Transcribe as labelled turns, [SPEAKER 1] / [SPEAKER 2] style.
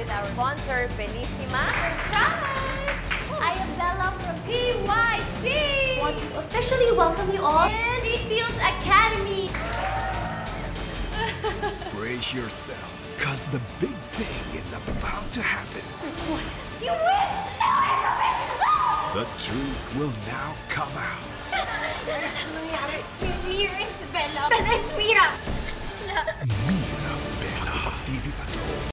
[SPEAKER 1] our sponsor, Bellissima.
[SPEAKER 2] Surprise! I am Bella from PYT! Want to officially welcome you all in Greenfields Academy!
[SPEAKER 3] Brace yourselves, cause the big thing is about to happen.
[SPEAKER 2] What? You wish? Now I know it!
[SPEAKER 3] The truth will now come out.
[SPEAKER 2] Ano saan nangyari? Mira is Bella. Bella is Mira! Saan sila?
[SPEAKER 3] Mira Bella. TV Patrol.